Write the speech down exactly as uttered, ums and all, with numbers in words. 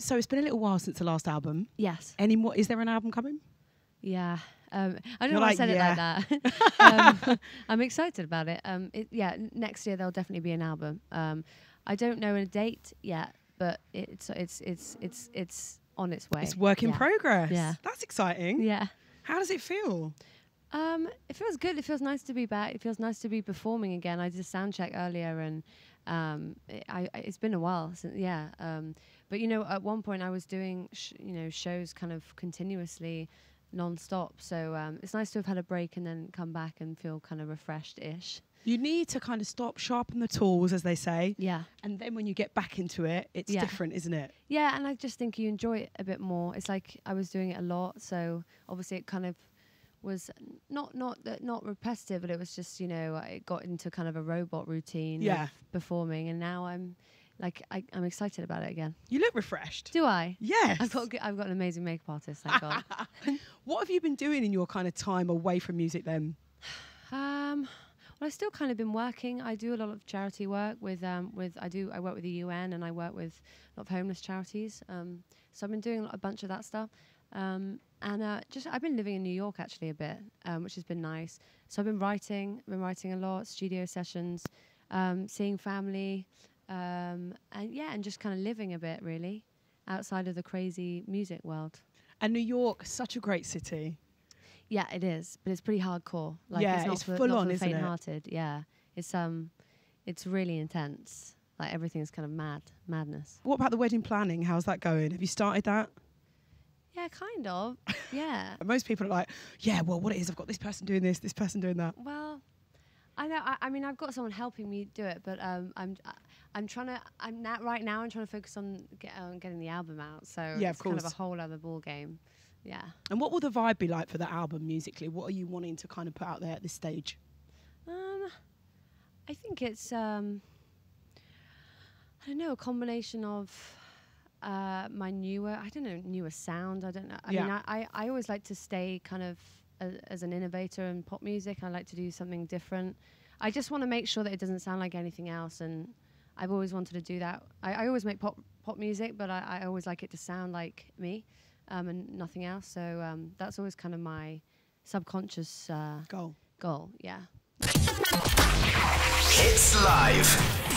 so it's been a little while since the last album. Yes. Any more? Is there an album coming? Yeah. Um, I don't You're know why like, I said yeah. it like that. um, I'm excited about it. Um, it. Yeah, n- next year there'll definitely be an album. Um, I don't know a date yet, but it's it's it's it's it's on its way. It's work in yeah. progress. Yeah. That's exciting. Yeah. How does it feel? Um, it feels good. It feels nice to be back. It feels nice to be performing again. I did a sound check earlier, and um, it, I, I, it's been a while since. Yeah. Um, but you know, at one point I was doing sh- you know shows kind of continuously, non-stop. So um, it's nice to have had a break and then come back and feel kind of refreshed-ish. You need to kind of stop, sharpen the tools, as they say. Yeah. And then when you get back into it, it's Yeah. different, isn't it? Yeah, and I just think you enjoy it a bit more. It's like I was doing it a lot, so obviously it kind of was not not that not repetitive, but it was just, you know, I got into kind of a robot routine Yeah. of performing, and now I'm like I, I'm excited about it again. You look refreshed. Do I? Yes. I've got g- I've got an amazing makeup artist, thank God. What have you been doing in your kind of time away from music then? Um, well, I've still kind of been working. I do a lot of charity work with um with I do I work with the U N, and I work with a lot of homeless charities. Um, so I've been doing a, lot, a bunch of that stuff. Um, and uh, just I've been living in New York actually a bit, um, which has been nice. So I've been writing, been writing a lot, studio sessions, um, seeing family, um, and yeah, and just kind of living a bit really outside of the crazy music world. And New York, such a great city. Yeah, it is, but it's pretty hardcore. Like Yeah, it's not it's for, full not on, for isn't it? faint-hearted. Yeah, it's um, it's really intense. Like everything's kind of mad, madness. What about the wedding planning? How's that going? Have you started that? Yeah, kind of. Yeah. And most people are like, yeah, well, what it is, I've got this person doing this, this person doing that. Well, I know. I, I mean, I've got someone helping me do it, but um, I'm I, I'm trying to. I'm not right now. I'm trying to focus on get, uh, getting the album out. So Yeah, it's of kind of course. a whole other ball game. Yeah. And what will the vibe be like for the album musically? What are you wanting to kind of put out there at this stage? Um, I think it's um, I don't know, a combination of uh, my newer, I don't know, newer sound. I don't know. I Yeah. mean, I, I, I always like to stay kind of as, as an innovator in pop music. I like to do something different. I just want to make sure that it doesn't sound like anything else, and I've always wanted to do that. I, I always make pop pop music, but I, I always like it to sound like me, um, and nothing else. So um, that's always kind of my subconscious uh, Goal. goal. Yeah. Hits Live.